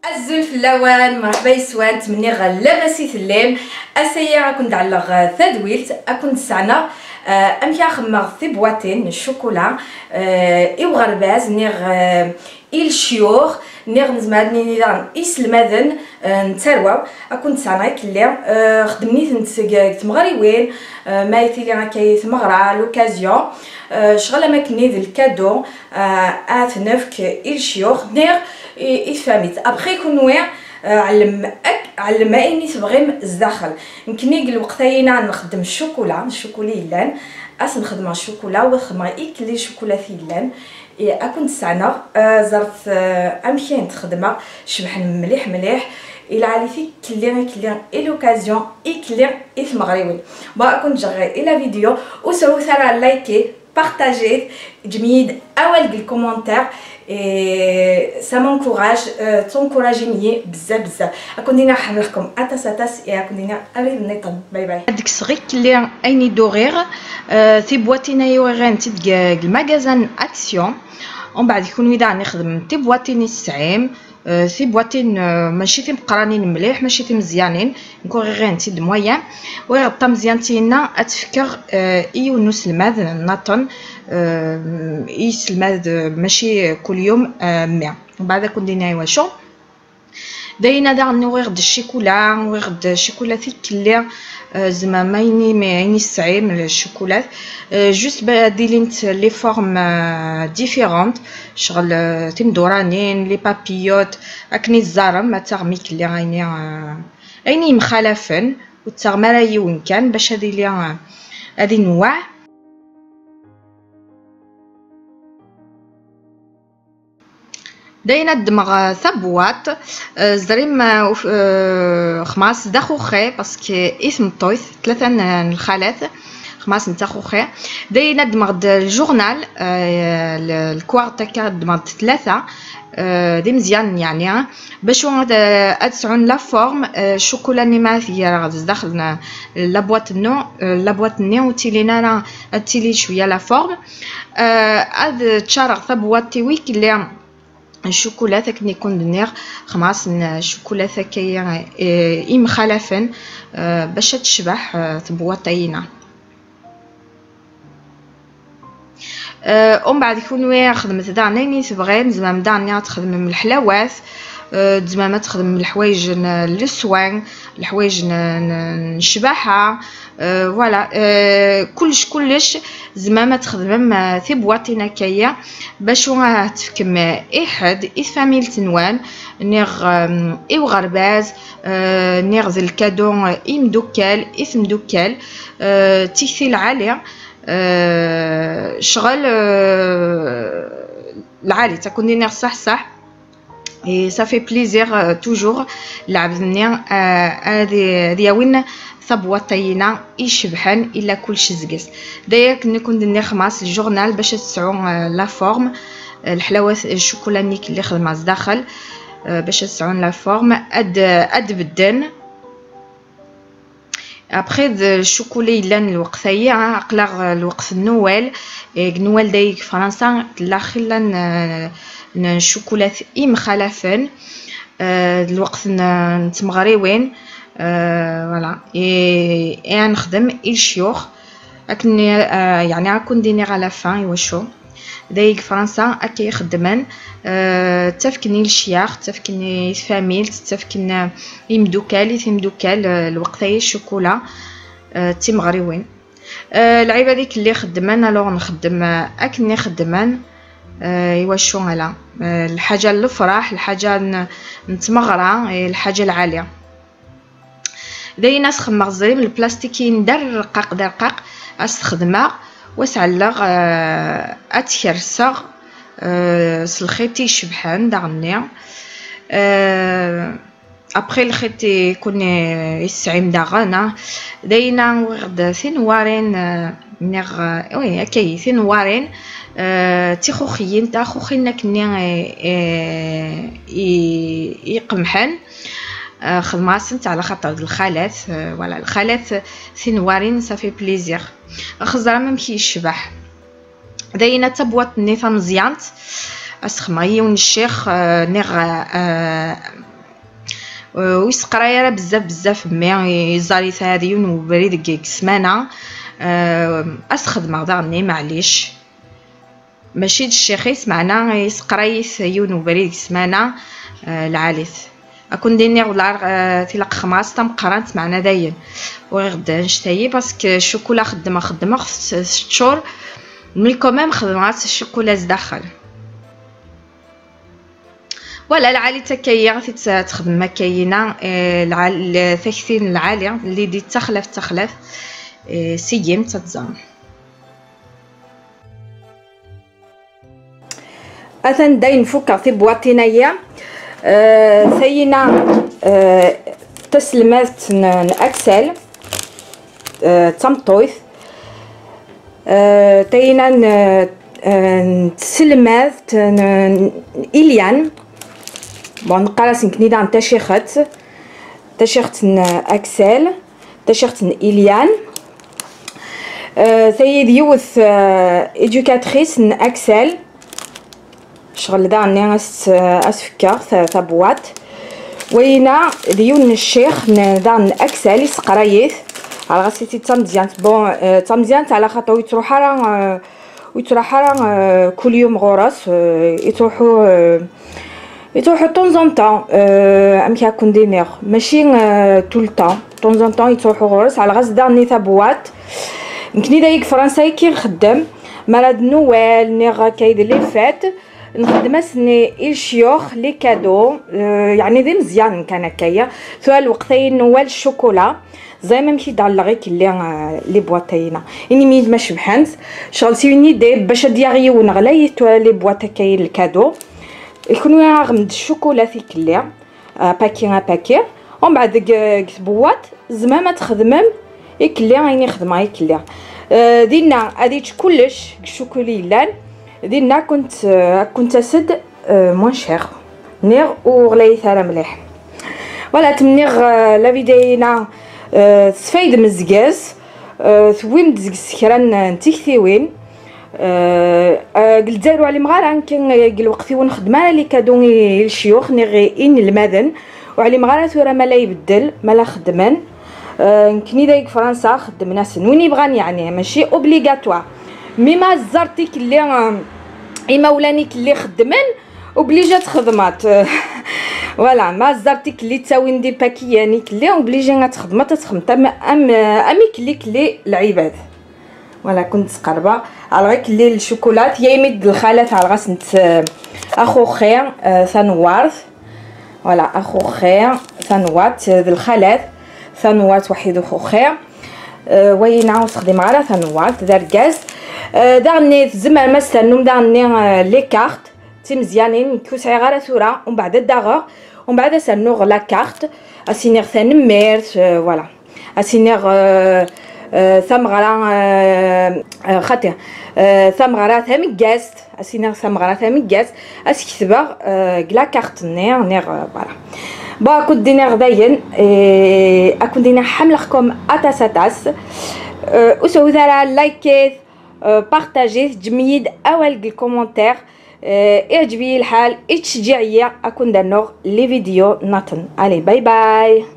الزلف اللوان مرحبا يسوان تمني لاباسي ثلام اسيا كنت على ثدويلت اكون سعنا امكا خمغ في بواتين الشوكولا ايو غرباز نيغ الشيوخ نيغ نزمادني نيران يسلمادن نترواو اكون سعنا كلي خدمني تمغري وين ما يثيلي هكا تمغرا لوكازيون شغل ما كني ذا الكادو اتنفك الشيوخ نيغ يفهمت ابخي كون علم اني تبغي الزاخل يمكن الوقتاينا نخدم الشوكولا لان نخدم الشوكولا وخدمه كلي الشوكولا فيلان اكون سعنا زرت امشي نخدمها شبح مليح الى عليتي كلي لوكازيون كلي في مغربي با كنت جغي الى فيديو وسووا ثرا لايكي بارطاجي جميد اول بالكومونتير ça m'encourage تنكوراجيني بزاف كون دينا نحمل لكم اتاس كون دينا اريد نطن باي هذيك صغير اللي ايني دوغير تي بواتينا يوغان تي المغازان اكسيون ومن بعد يكون ودا نخدم تي بواتيني السعيم في بواتين ماشي تي مقرانين مليح ماشي تي مزيانين نكون غير نتي مويان ويغطى مزيانتينا اتفكر ايونس الماذ ناطن يسلماذ ماشي كل يوم 100 ومن بعد كون دينا واشو داينا دا نوغد الشيكولا نوغد الشيكولا كلي زعما مايني السعيم الشوكولات جوست بديلينت لي فورم ديفيرونت شغل تمدورانين لي بابيوت اكني الزرم ما تغمي كلي عيني مخالفن وتغمراي وين كان باش هذه نوع داينا الدماغ ثبوات زريم خماس داخوخي باسكو اسم طويس ثلاثه الخالات خماس نتاخوخي داينا الدماغ الجورنال الكوارت تاع الدماغ ثلاثه دي مزيان يعني باش ادسعون لا فورم الشوكولا نيما في داخل لابواط نو تيلينا راه تيلي شويه لا فورم هاد تشارغ ثبوات تيويك اللي الشوكولا كني كون دنيغ خماس الشوكولا كايا مخالفن باش تشبح ثبواتينا ومن بعد يكون خدمت داني تبغي زعما داني تخدم من الحلاوات زعما ما تخدم من الحوايج للسوان الحوايج نشبحها فوالا كلش زعما ما تخدم في بواطينا كايا باش تفكم احد فاميل تنوان نيغ ايو غرباز نيغ ذا الكادو مدوكال اسم دوكال تيثيل عالي شغل العالي تكون نيغ صح et ça fait plaisir toujours لعبني هذه وين ثبواتينا يشبحن الا كلشي زقس داير نكون دني خماس الجورنال باش تسعون لا فورم الحلاوه الشوكولانيك اللي خدمه داخل باش تسعون لا فورم اد بدن ابخي الشوكولي لان الوقتيه عقلا الوقت النوال دايك فرنسا لا خلان الشوكولات مخالفين الوقت نتمغريوين فوالا نخدم الشيوخ لكن يعني كون ديني على فان وشو دايك فرنسا اكي يخدمن تفكني الشياخ تفكني فاميل تفكن يمدوكال الوقتاي الشوكولا تمغريوين العيبه ديك اللي خدمان الوغ نخدم اكني خدمان يوشو على الحاجه الفرح الحاجه نتمغرا الحاجه العاليه داينا نسخم زريم البلاستيكين دقق استخدمها وسعلغ اتكرسغ الخيط يشبحان داغني ابخي الخيط يكون يسعيم داغنا داينا وغد ثنوارين نغ وي هكاي ثنوارين تيخوخيين تا خوخينا كني يقمحن خدماسنت على خاطر الخالات ولا الخالات ثنوارين صافي بليزير خزرا ممشي يشبح داينا تبوات نيثا مزيانت اسخماي ونشيخ نيغ ويسقرايا راه بزاف مي يزاريت هذه ونبري ديك سمانه اسخدمه داغني معليش ماشي الشيخيس معنا يسقرايث يونو بريد سمانه العاليث اكون ديني ولا تلاق خماس تم قرانت معنا داين وغدا نشتهي باسكو الشوكولا خدمه 6 شهور مي كوميم خدمات الشوكولا داخل ولا العالي تكايا تخدم ما كاينه ثاثين العالي اللي دي تخلف سيم تتزام اثن داين فوكا في بواطينيه ثينا تسلمات اكسل تمطويث تينا تسلمات إليان بون نقراس نكنيدا عن تشيخت اكسل تشيخت إليان سيد يوث إدوكاتريس اكسل شغل داني اسفكر ثبوات وينا ديون الشيخ دان اكسل يسقرايث على غاسيتي تمزيان بون تمزيان على خاطر يتروحا كل يوم غرس يتروحوا طون طون ام كيكون دينيغ ماشي طول طون طون يتروحوا غرس على غاس داني ثبوات يمكن دايك فرنساي كي نخدم مرض نوال نيغ كايد لي فات نخدم سني الشيوخ لي كادو يعني ذي مزيان كان هكايا سؤال وقتين نوال الشوكولا زي ما مشي دالغيك اللي لي بواطينا اني ميد ما شبحنت شغل سيوني دي باش دياغي ونغلاي لي بواطا كاي الكادو يكونوا غمد الشوكولا فيك اللي باكي ومن بعد بوات زعما ما تخدمم يكلي عيني خدمه يكلي دينا هذيك كلش الشوكولي لان دينا كنت اسد موان شير نيغ وغلاي ثرا مليح ولا تمنيغ لا فيدينا تفايد مزقاز ثوين مزقاز كران نتيكثيوين قلت داروا على مغارة كان قال وقتي ونخدم لي كادوني الشيوخ نيغي ان المدن وعلى مغارة ثورة ما لا يبدل ما لا خدمان كني دايك فرنسا خدمنا سن وين يبغاني يعني ماشي اوبليغاتوار مي ما زرتيك اللي اما ولانيك اللي خدمان اوبليجات خدمات فوالا ما زرتيك اللي تساوي ندير باكيانيك اللي اوبليجي تخدم تخدم اميك اللي العباد ولا كنت قربه على غيك اللي الشوكولات يا يمد الخالات على غاس نت اخو خير ثنوارث ولا اخو خير ثنوات ذي الخالات ثنوات وحيد اخو خير وين عاود تخدم على ثنوات داركاز داني زعما مثلا داني لي كارت تي مزيانين كوسعي غير ثوره ومن بعد الدغ ومن بعد سنوغ لا كارت اسينيغ ثان ميرس فوالا اسينيغ ثمغرا خاطر ثمغرا ثمكاست اسينيغ ثمغرا ثمكاست اسكتبا لا كارت نيغ فوالا با كنت دينا غداين اكون دينا حملكم اتاس وسوي ذرا لايكيت بارطاجي جميد اول الكومونتير اعجبي الحال تشجيعيه اكون دانوغ لي فيديو نطن علي باي باي.